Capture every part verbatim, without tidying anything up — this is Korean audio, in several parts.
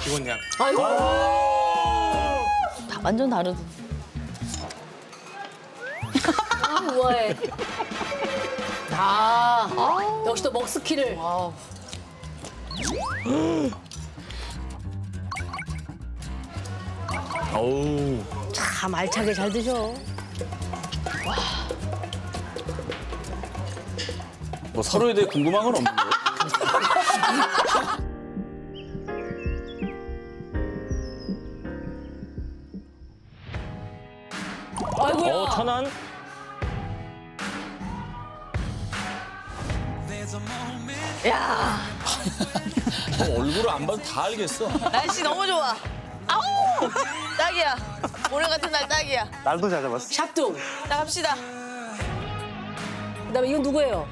기본양. 아이고. 다 완전 다르다. 우아해. 아, 아, 역시 또 먹스키를. 와우. 어우. 참 알차게 잘 드셔. 뭐 서로에 대해 궁금한 건 없는데? 아이고야. 어, 천안? 야, 어, 얼굴을 안 봐도 다 알겠어. 날씨 너무 좋아. 아우, 딱이야. 오늘 같은 날 딱이야. 날도 잘 잡았어. 샵둥. 자, 갑시다. 그다음에 이건 누구예요?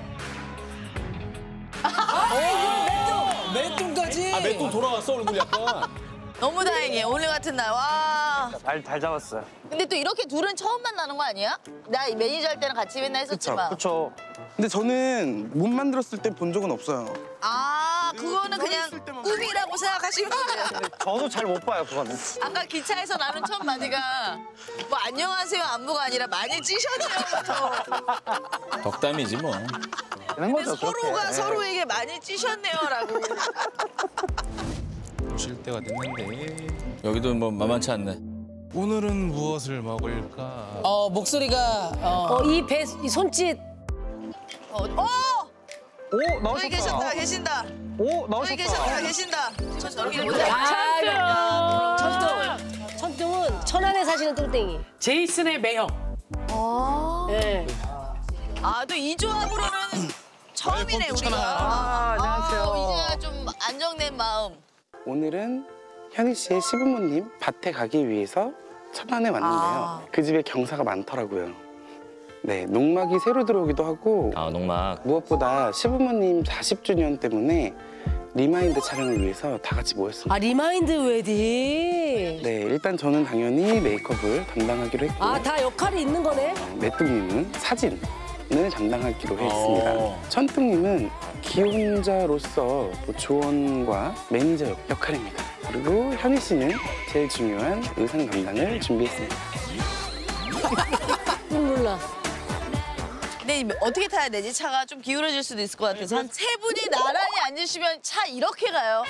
맷둥까지. 아, 맷돈 돌아왔어, 얼굴 약간. 너무 다행이에요. 오늘 같은 날. 와. 잘, 잘 잡았어요. 근데 또 이렇게 둘은 처음 만나는 거 아니야? 나 매니저 할 때는 같이 맨날 했었지만. 그쵸. 근데 저는 못 만들었을 때 본 적은 없어요. 아, 그거는 그냥 꿈이라고 생각하시면 돼요. 저도 잘 못 봐요, 그거는. 아까 기차에서 나는 첫 마디가 뭐 안녕하세요 안무가 아니라 많이 찌셨네요. 덕담이지 뭐. 되는 근데 거죠, 서로가 그렇게. 서로에게 많이 찌셨네요라고. 오실 때가 됐는데. 여기도 뭐 만만치 않네. 오늘은 무엇을 먹을까? 어 목소리가 어. 어, 이 배, 이 손짓. 어, 어! 오, 나오셨다. 여기 계셨다 계신다. 오, 나오셨다. 여기 계셨다 계신다. 천둥이 보자. 아, 천둥. 천둥은 천안에 사시는 똥땡이. 제이슨의 매형. 예. 아, 또 이 조합으로는 처음이네 우리가. 아, 안녕하세요. 아, 이제야 좀 안정된 마음. 오늘은 현희 씨의 시부모님 밭에 가기 위해서 천안에 왔는데요. 아. 그 집에 경사가 많더라고요. 네, 농막이 새로 들어오기도 하고 아, 농막. 무엇보다 시부모님 사십 주년 때문에 리마인드 촬영을 위해서 다 같이 모였습니다. 아, 리마인드 웨딩. 네, 일단 저는 당연히 메이크업을 담당하기로 했고 아, 다 역할이 있는 거네? 메뚜님은 사진을 담당하기로 어. 했습니다. 천둥님은 기혼자로서 뭐 조언과 매니저 역할입니다. 그리고 현희 씨는 제일 중요한 의상 담당을 준비했습니다. 몰라. 근데 어떻게 타야 되지? 차가 좀 기울어질 수도 있을 것 같아서 한 세 분이 나란히 앉으시면 차 이렇게 가요.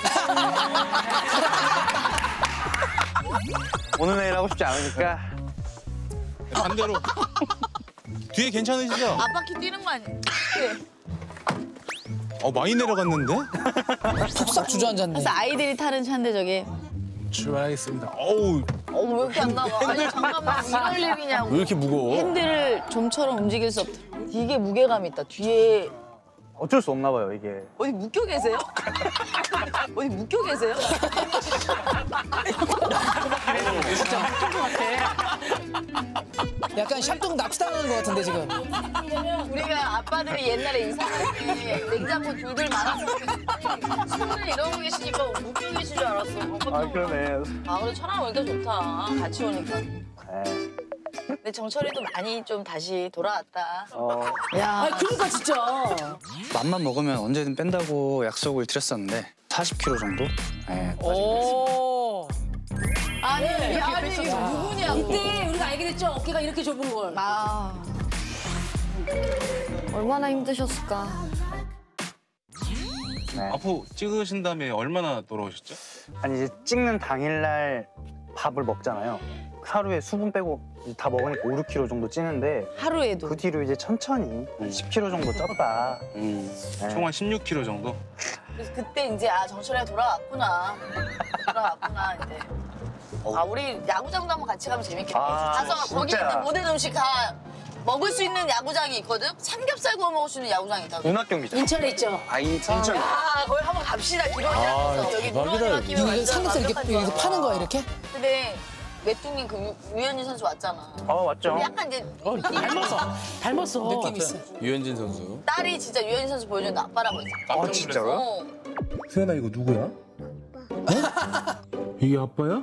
오늘 내일 하고 싶지 않으니까. 반대로. 뒤에 괜찮으시죠? 앞바퀴 뛰는 거 아니야? 네. 어, 많이 내려갔는데? 푹싹 주저앉았네. 그래서 아이들이 타는 차인데 저게. 출발하겠습니다. 어우, 어, 왜 이렇게 안 나가? 아니, 잠깐만. 이럴 일이냐고. 왜 이렇게 무거워? 핸들을 좀처럼 움직일 수 없다. 되게 무게감이 있다. 뒤에 어쩔 수 없나 봐요, 이게. 어디 묶여 계세요? 어디 묶여 계세요? 약간 샵동 납치당하는 것 같은데 지금. 우리가 아빠들이 옛날에 이사할 때 냉장고 둘둘 말아서 손을 이러고 계시니까 묶여 계신 줄 알았어. 아, 그러네. 아, 그래 천안 오니까 좋다. 같이 오니까. 네. 근데 정철이도 많이 좀 다시 돌아왔다. 어, 야. 아, 그러니까 진짜. 맘만 먹으면 언제든 뺀다고 약속을 드렸었는데 사십 킬로그램 정도? 네, 오. 아니, 아니, 이게 누구냐고. 이때 우리가 알게 됐죠? 어깨가 이렇게 좁은 걸. 아, 얼마나 힘드셨을까. 네. 아프 찍으신 다음에 얼마나 돌아오셨죠? 아니, 이제 찍는 당일날 밥을 먹잖아요. 하루에 수분 빼고 다 먹으니까 오, 육 킬로그램 정도 찌는데 하루에도. 그 뒤로 이제 천천히 한 십 킬로그램 정도 쪘다. 음. 네. 총 한 십육 킬로그램 정도? 그래서 그때 이제 아 정철이가 돌아왔구나. 돌아왔구나 이제. 아 우리 야구장도 한번 같이 가면 재밌겠다. 아, 가서 거기 진짜. 있는 모든 음식 다 먹을 수 있는 야구장이 있거든. 삼겹살 구워 먹을 수 있는 야구장이 있다고. 문학 경기장. 인천에 있죠? 아, 인천. 야 거기 한번 갑시다. 기록하면서 여기 대박이다, 누런이만 여기. 끼면 이거 완전 삼겹살 이렇게 완벽한 여기서 조합. 파는 거야 이렇게? 근데 메뚜님 그 유- 유현진 선수 왔잖아. 어, 맞죠? 약간 이제 닮았어. 닮았어. 느낌 있어. 유현진 선수. 딸이 진짜 유현진 선수 보여주는데 아빠라고 했어. 아, 진짜로요? 어. 수연아, 이거 누구야? 아빠. 이게 아빠야?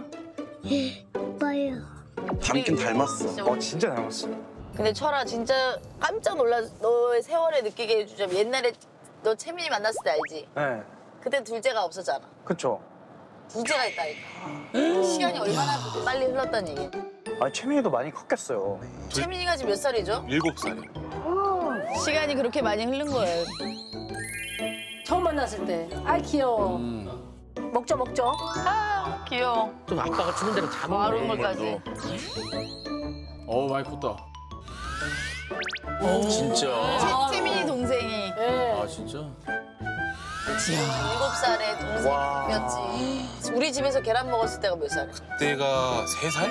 닮긴 닮았어. 진짜 어, 진짜 닮았어. 근데 철아 진짜 깜짝 놀라 너의 세월에 느끼게 해주자면 옛날에 너 채민이 만났을 때 알지? 네, 그때 둘째가 없었잖아. 그쵸. 부재가 있다니까. 시간이 얼마나 빨리 흘렀다는 얘기. 아 채민이도 많이 컸겠어요. 채민이가 지금 몇 살이죠? 일곱 살이요. 시간이 그렇게 많이 흐른 거예요. 처음 만났을 때. 아 귀여워. 먹죠 먹죠. 아 귀여워. 좀 아빠가 주는 대로 다 바로 물까지. 어 많이 컸다. 오. 진짜. 채, 채민이 동생이 예. 아 진짜. 일곱 살에 동생이었지. 우리 집에서 계란 먹었을 때가 몇 살이야? 그때가 세 살?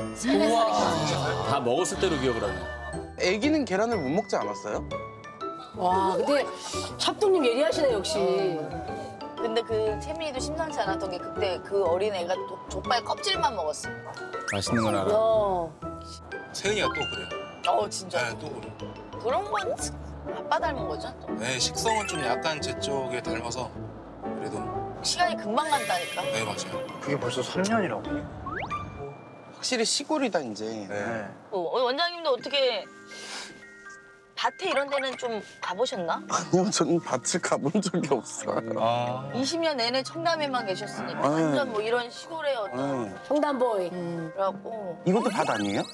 다 먹었을 때로 기억을 하네. 애기는 계란을 못 먹지 않았어요? 와 근데 샵동님 예리하시네 역시. 근데 그 채민이도 심상치 않았던 게 그때 그 어린애가 또 족발 껍질만 먹었어. 맛있는 건 알아. 어. 세은이가 또 그래요. 어 진짜. 네, 또 그래요. 그런 건 아빠 닮은 거죠? 또. 네, 식성은 좀 약간 제 쪽에 닮아서 그래도 시간이 금방 간다니까. 네, 맞아요. 그게 벌써 삼 년이라고. 확실히 시골이다 이제. 네. 어, 원장님도 어떻게 밭에 이런 데는 좀 가보셨나? 아니요, 저는 밭을 가본 적이 없어요. 아. 이십 년 내내 청담에만 계셨으니까 네. 완전 뭐 이런 시골의 어떤 네. 청담보이. 그래갖고 이것도 밭 아니에요?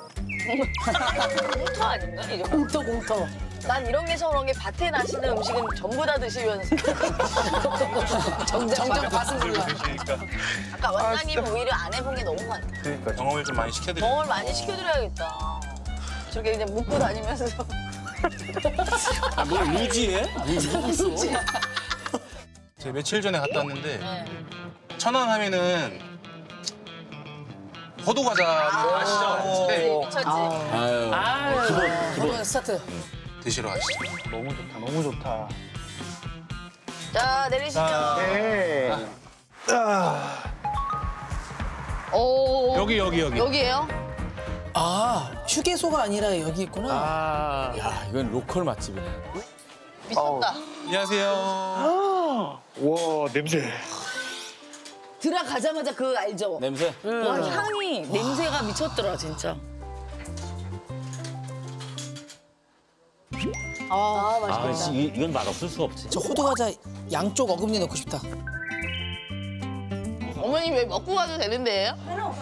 공터 아닌가? 이런 거. 공터 공터. 난 이런 게 서러운 게 밭에 나시는 음식은 전부 다 드시면서 정작 밭은 몰라. 아까 원장님은 오히려 안 해본 게 너무 많다. 그러니까 경험을 좀 많이 시켜드려요. 경험을 많이 시켜드려야겠다. 저렇게 그냥 묻고 다니면서 아뭘 루지해? 제가 며칠 전에 갔다 왔는데 네. 천안 하면은 호두 과자 아시죠? 네. 미쳤지. 아유. 아 기본 기본. 이번 스타트. 드시러 가시죠. 너무 좋다, 너무 좋다. 자 내리시죠. 네. 오 여기 여기 여기. 여기에요? 아 휴게소가 아니라 여기 있구나. 아, 야 이건 로컬 맛집이네. 미쳤다. 안녕하세요. 와 냄새. 들어가자마자 그거 알죠? 냄새? 와 향이 냄새가 미쳤더라 진짜. 아 아, 맛있겠다. 이, 이건 맛없을 수가 없지. 저 호두 과자 양쪽 어금니 넣고 싶다. 어머니 왜 먹고 가도 되는데요?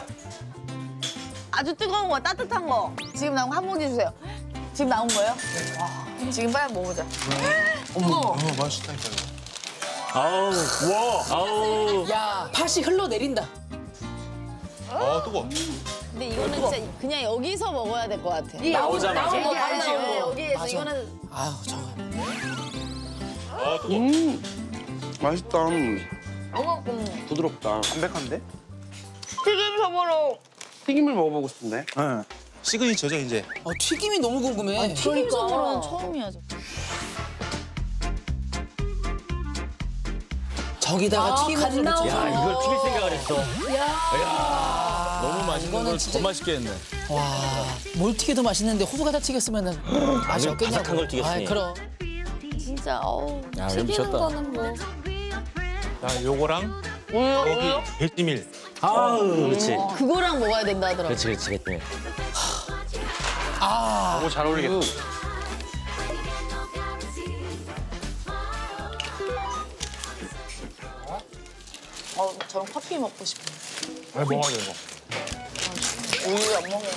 아주 뜨거운 거, 따뜻한 거. 지금 나온 거 한 봉지 주세요. 지금 나온 거예요? 와, 지금 빨리 먹어보자. 어머, 어머. 어, 맛있다니까요. 아우, 와, 아우. 야 팥이 흘러내린다. 아, 뜨거. 근데 이거는 진짜 그냥 여기서 먹어야 될 것 같아. 나오자마자. 여기 알지? 나오고. 여기에서 맞아. 이거는 아유 저거. 아, 뜨거. 음, 맛있다. 어머, 음. 부드럽다. 담백한데? 튀김 소보로. 튀김을 먹어보고 싶은데. 네. 시그니처죠, 이제. 어, 튀김이 너무 궁금해. 튀김 소보로는 처음이야. 저. 저기다가 아, 튀김을 간 좀 나오고. 넣자. 야, 이걸 튀길 생각을 했어. 너무 맛있는 이거는 걸 진짜- 더 맛있게 했네. 와, 뭘 튀겨도 맛있는데 호두 과자 튀겼으면 맛이 아주 없겠냐고. 바삭한 걸 튀겼으니. 아이, 그럼. 진짜 어우. 야, 이거 튀기는 미쳤다. 거는 뭐. 자, 요거랑 우유, 우유. 여기 벨티밀. 아우, 그렇지. 그거랑 먹어야 된다 하더라고. 그렇지, 그렇지, 그렇지. 아, 너무 잘 어울리겠다. 어, 저는 커피 먹고 싶어. 왜 먹어야 돼, 이거? 우유 안 먹어.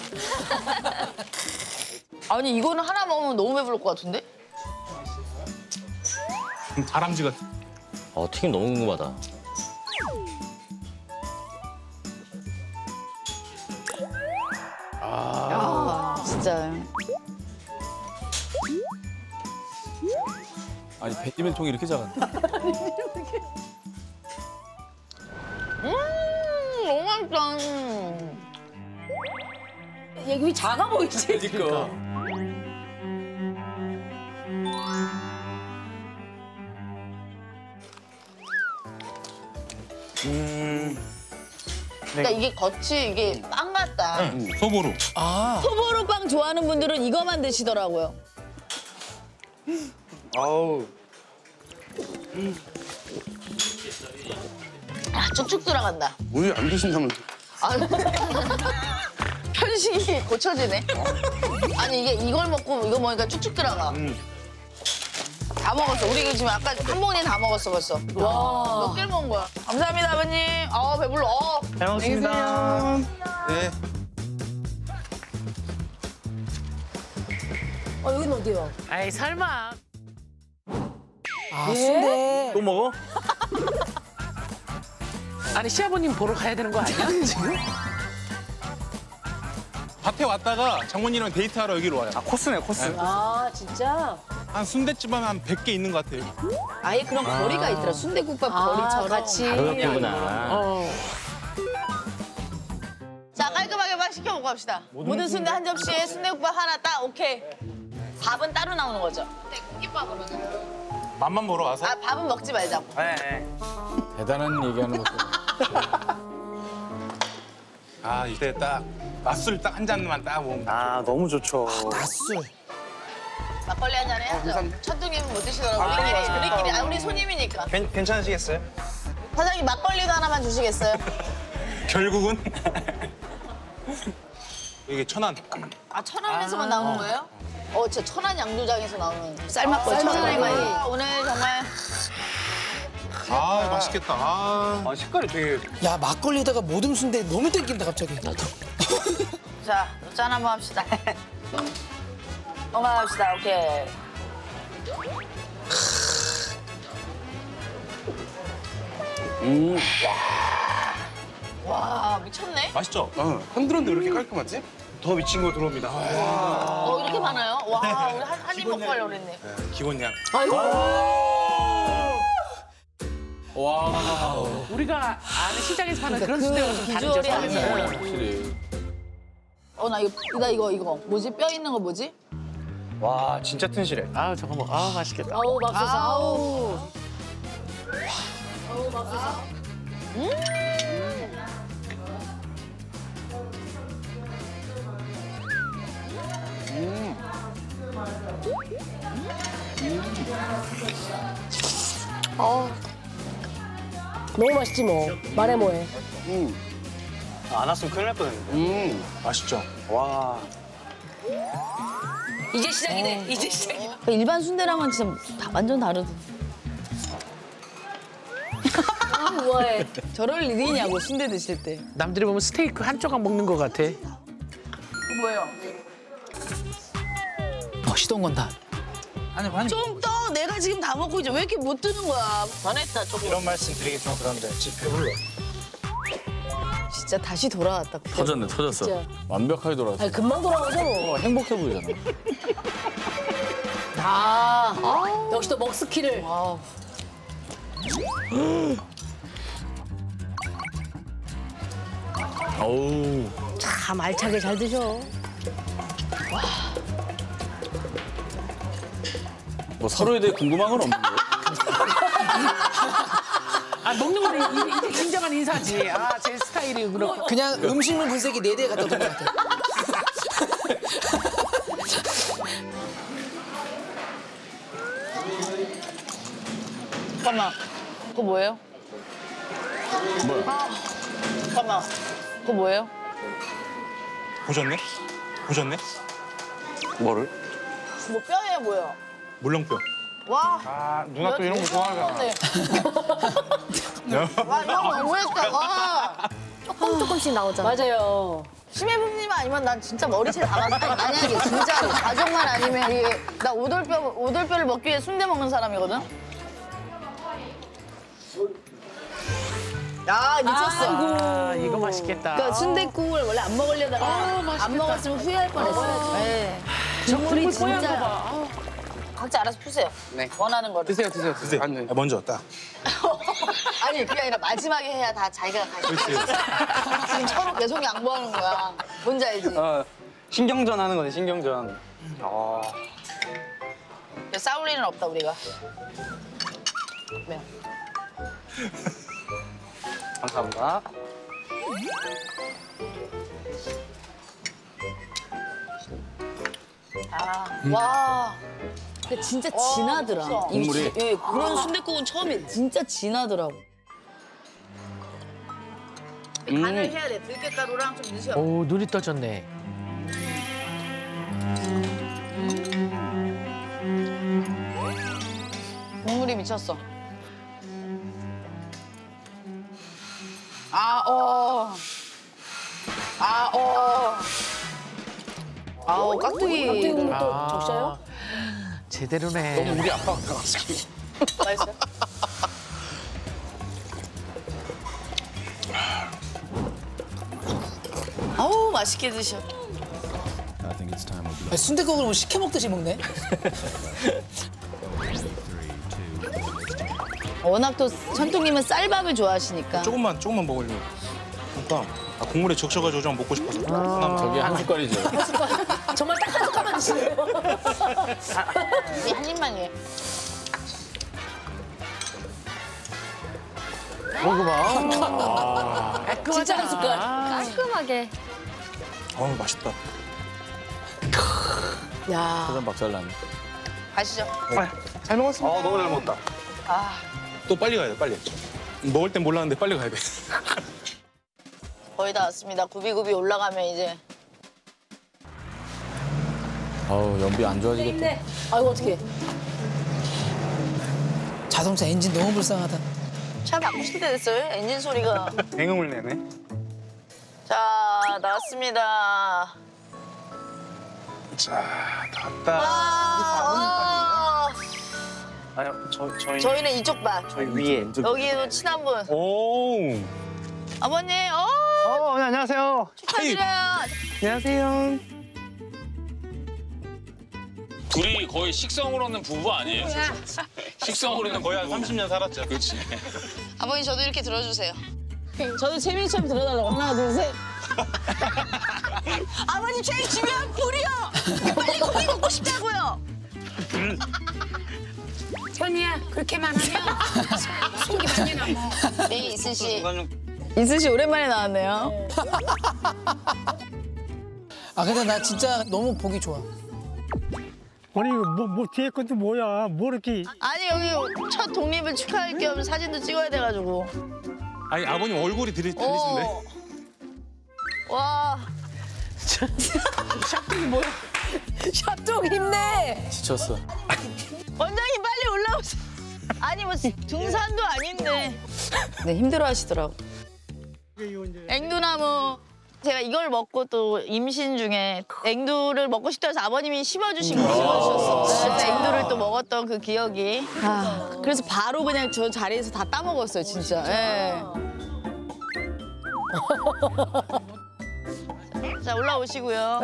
아니 이거는 하나 먹으면 너무 배부를 것 같은데? 다람쥐 같은. 어, 튀김 너무 궁금하다. 아 진짜. 아니 배지밀 통이 이렇게 작았네. 음 너무 맛있다. 얘기 작아 보이지? 그러니까. 그러니까 이게 겉이 이게 빵 같다. 응, 소보루. 아, 소보로 빵 좋아하는 분들은 이거만 드시더라고요. 아우. 아 쭉쭉 들어간다. 우유 안 드신다면. 아, 편식이 고쳐지네. 아니 이게 이걸 먹고 이거 먹으니까 쭉쭉 들어가. 다 먹었어. 우리 지금 아까 한 봉지 다 먹었어 벌써. 와. 몇 개를 먹은 거야? 감사합니다 아버님. 아 배불러. 어. 잘 먹습니다. 네. 어, 여긴 어디요? 아이 설마. 아 예? 순대. 또 먹어? 아니 시아버님 보러 가야 되는 거 아니야 지금? 밭에 왔다가 장모님이랑 데이트하러 여기로 와요. 아 코스네 코스. 아, 진짜? 한 순대집 하면 한 백 개 있는 것 같아요. 아예 그런 거리가 있더라. 순대국밥 거리처럼. 같이. 바로 옆이구나. 어. 자 깔끔하게 막 시켜 먹고 갑시다. 모든 순대 한 접시에 순대국밥 하나 딱 오케이. 밥은 따로 나오는 거죠? 네, 고깃밥으로는. 맛만 보러 와서. 아 밥은 먹지 말자고. 네, 네. 대단한 얘기하는 것도. 아 이때 딱 맛술 딱 한 잔만 딱 먹으면. 아 너무 좋죠. 낮술. 막걸리 한 잔 해야죠. 첫둥이는 못 드시더라고. 우리끼리 우리끼리 아 우리 손님이니까. 괜, 괜찮으시겠어요? 사장님 막걸리도 하나만 주시겠어요? 결국은 이게 천안. 아 천안에서만 나오는 거예요? 어, 진짜 천안 양조장에서 나오는 쌀막걸리 천안에 많이. 오늘 정말 아 맛있겠다. 아. 아 색깔이 되게. 야 막걸리에다가 모듬 순대 너무 땡긴다 갑자기. 나도. 자, 짠 한번 합시다. 건강합시다. 오케이. 음, 와, 미쳤네. 맛있죠? 어, 흔들었는데 왜 이렇게 깔끔하지? 더 미친 거 들어옵니다. 어, 이렇게 많아요? 와, 우리 한, 한 입 먹고 가려고 그랬네. 네, 기본량. 와. 우리가 아는 시장에서 파는 그런 순대가 좀 다르죠. 비주얼이 아니에요. 확실히. 어, 나 이거, 나 이거, 이거. 뭐지? 뼈 있는 거 뭐지? 와 진짜 튼실해. 아 저거 먹. 아 맛있겠다. 아우, 맙소사. 아우. 너무 맛있지 뭐. 말해 뭐해. 음, 아, 안 왔으면 큰일 날 뻔했는데. 음. 맛있죠? 와. 이제 시작이네. 이제 시작이야. 일반 순대랑은 진짜 다 완전 다르다. 우아해. 저럴 일이냐고, 순대 드실 때. 남들이 보면 스테이크 한 조각 먹는 것 같아. 뭐예요? 어 시동 건다. 아니 아니 좀 떠. 내가 지금 다 먹고 이제 왜 이렇게 못 드는 거야? 전했다, 조금. 이런 말씀 드리기 좀 그런데 지금 배불러. 진짜 다시 돌아왔다. 그때. 터졌네, 터졌어. 진짜. 완벽하게 돌아왔어. 아니, 금방 돌아오죠 뭐. 어, 행복해 보이잖아. 아, 역시 또 먹스키를. 와우. 어우. 참 알차게 잘 드셔. 뭐 서로에 대해 궁금한 건 없는데? 아 먹는 거는 이- 이제 진정한 인사지. 아 제 스타일이 그렇고. 그냥 음식물 분석이 네 대 갖다 놓은 것 같아. 잠깐만. 그거 뭐예요? 뭐야? 잠깐만. 그거 뭐예요? 보셨네? 보셨네? 뭐를? 뭐 뼈예요, 뭐예요? 물렁뼈. 와. 아 누나 또 이런 거 좋아하잖아. 와, 이거 너무했다. 와. 조금 조금씩 나오잖아. 맞아요. 심해부님 아니면 난 진짜 머리 채 나갔어. 만약에 진짜로 가족만 아니면 이게 나 오돌뼈 오돌뼈를 먹기 위해 순대 먹는 사람이거든. 야 미쳤어. 아 이거 맛있겠다. 그러니까 순대국을 원래 안 먹으려다가 안 먹었으면 후회할 뻔했어요. 네. 국물이 뽀얀 거 진짜 봐. 각자 알아서 푸세요. 네. 원하는 거를. 드세요, 드세요, 드세요. 네. 아니, 아, 먼저 딱. 아니 그게 아니라 마지막에 해야 다 자기가 가시. 지금 서로 계속 양보하는 거야. 뭔지 알지? 어, 신경전 하는 거네 신경전. 아. 싸울 일은 없다 우리가. 네. 감사합니다. 아, 와. 근데 진짜 진하더라. 이 국물이? 예, 그런 순댓국은 처음에 진짜 진하더라고. 간을 해야 돼. 들깨가루랑 좀 넣으셔. 오 눈이 떠졌네. 미쳤어. 아, 어. 아, 어. 아우, 깍두기. 깍두기 또 아. 적셔요? 제대로네. 우리 아빠가 가가지고. 맛있어요? 아우, 맛있게 드셔. 아니, 순댓국을 뭐 시켜 먹듯이 먹네. 워낙 또 천통님은 쌀밥을 좋아하시니까. 조금만 조금만 먹으려고. 그러니까 아, 국물에 적셔가지고 좀 먹고 싶어서. 하나만. 저게 한 숟갈이죠. 정말 딱 한 숟갈만 드시네요. 우리 한 입만 해. 진짜 한 숟갈. 깔끔하게. 어우 맛있다. 야. 사전 박살나네. 가시죠. 잘 먹었습니다. 아 너무 잘 먹었다. 아, 또 빨리 가야 돼 빨리. 먹을 땐 몰랐는데 빨리 가야 돼. 거의 다 왔습니다. 굽이굽이 올라가면 이제. 아우 연비 안 좋아지겠다. 네. 아이고 어떡해. 자동차 엔진 너무 불쌍하다. 차 바꾸실 때 됐어요? 엔진 소리가. 뱅음을 내네. 자, 나왔습니다. 자, 다 왔다. 아, 아니요 저 저희 저희는 이쪽 반. 저희 위에. 여기도 친한 분. 오. 아버님, 어, 어 네, 안녕하세요. 축하드려요. 안녕하세요. 둘이 거의 식성으로는 부부 아니에요? 식성으로는 거의 한 삼십 년 살았죠. 그렇지. 아버님, 저도 이렇게 들어주세요. 저도 채민이처럼 들어달라고. 하나, 둘, 셋. 아버님, 제일 중요한 불이요. 빨리 고기 먹고 싶다고요. 현이야, 그렇게만 하면 속이 많이 남아. 네, 이슬 씨. 이슬 씨 오랜만에 나왔네요. 아 근데 나 진짜 너무 보기 좋아. 아니 뭐, 뭐 뒤에 것도 뭐야 뭐 이렇게 아니, 여기 첫 독립을 축하할 겸 사진도 찍어야 돼가지고. 아니 아버님 얼굴이 들리, 들리신데. 어. 와. 샵도 힘내. 지쳤어. 원장님 빨리 올라오세요. 아니 뭐 등산도 아닌데. 네, 힘들어 하시더라고. 앵두나무. 제가 이걸 먹고 또 임신 중에 앵두를 먹고 싶다 해서 아버님이 심어주신 거 심어주셨어. 그래서 앵두를 또 먹었던 그 기억이. 아, 그래서 바로 그냥 저 자리에서 다 따먹었어요, 진짜. 예. 자, 올라오시고요.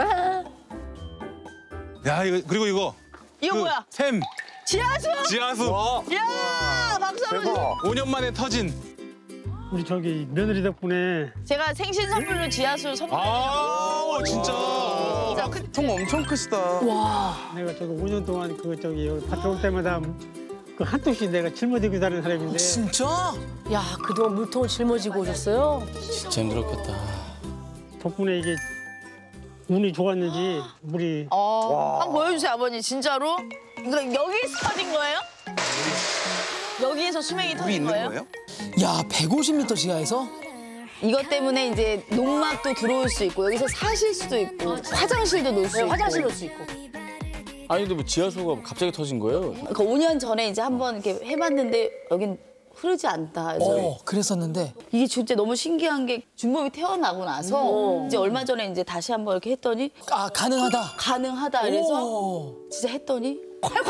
야 이거 그리고 이거. 이거 그 뭐야? 샘. 지하수! 지하수. 야, 박수 한번 주세요. 오 년 만에 터진. 우리 저기 며느리 덕분에 제가 생신 선물로 지하수 선물. 아 진짜. 진짜 그- 통 엄청 크시다. 내가 저기 오 년 동안 그 저기 여기 밭에 올 때마다 그 한 통씩 내가 짊어지고 다니는 사람인데 진짜? 야 그동안 물통을 짊어지고 오셨어요? 진짜 힘들었겠다. 덕분에 이게 운이 좋았는지 물이 어, 한번 보여주세요, 아버님. 진짜로? 이거 여기서 터진 거예요? 여기에서 수명이 터진 거예요? 야 백오십 미터 지하에서? 이것 때문에 이제 농막도 들어올 수 있고 여기서 사실 수도 있고 화장실도 놓을 수 네, 있고. 화장실 놓을 수 있고. 아니 근데 뭐 지하수가 갑자기 터진 거예요? 그러니까 오 년 전에 이제 한번 이렇게 해봤는데 여긴 흐르지 않다. 그래서 어 그랬었는데. 이게 진짜 너무 신기한 게 준범이 태어나고 나서 이제 얼마 전에 이제 다시 한번 이렇게 했더니 아 가능하다. 가능하다. 그래서 오. 진짜 했더니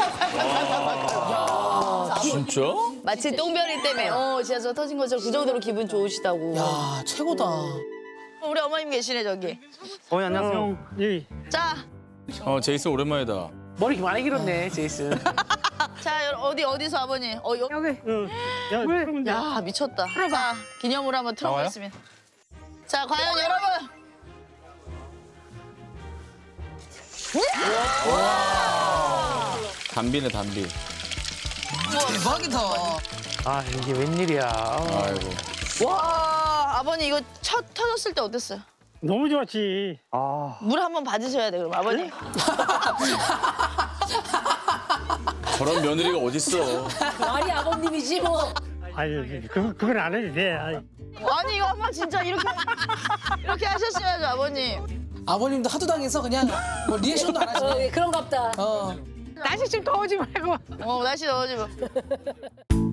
진짜? 마치 똥별이 때문에 어 지하수가 터진 것처럼 그 정도로 기분 좋으시다고. 야 최고다. 우리 어머님 계시네 저기. 어머니 안녕하세요. 예. 자, 어 제이슨 오랜만이다. 머리 많이 길었네 제이슨. 자 여- 어디 어디서 아버님? 어 여, 여기 어, 야, 그러면 돼. 야 미쳤다. 자 기념으로 한번 틀어보겠습니다. 자 과연 여러분. 담비네 담비. 대박이다. 아 이게 웬일이야. 아이고. 와 아버님 이거 첫 터졌을 때 어땠어요? 너무 좋았지. 아 물 한번 받으셔야 돼 그럼 아버님. 저런 며느리가 어딨어. 말이 아버님이지 뭐. 아니 그 그건 안 해도 돼. 아이. 아니 이거 한번 진짜 이렇게 이렇게 하셨어야죠 아버님. 아버님도 하도 당해서 그냥 뭐 리액션도 안 어, 하시네. 예, 그런갑다. 어. 날씨 좀 더워지 말고. 어, 날씨 더워지면.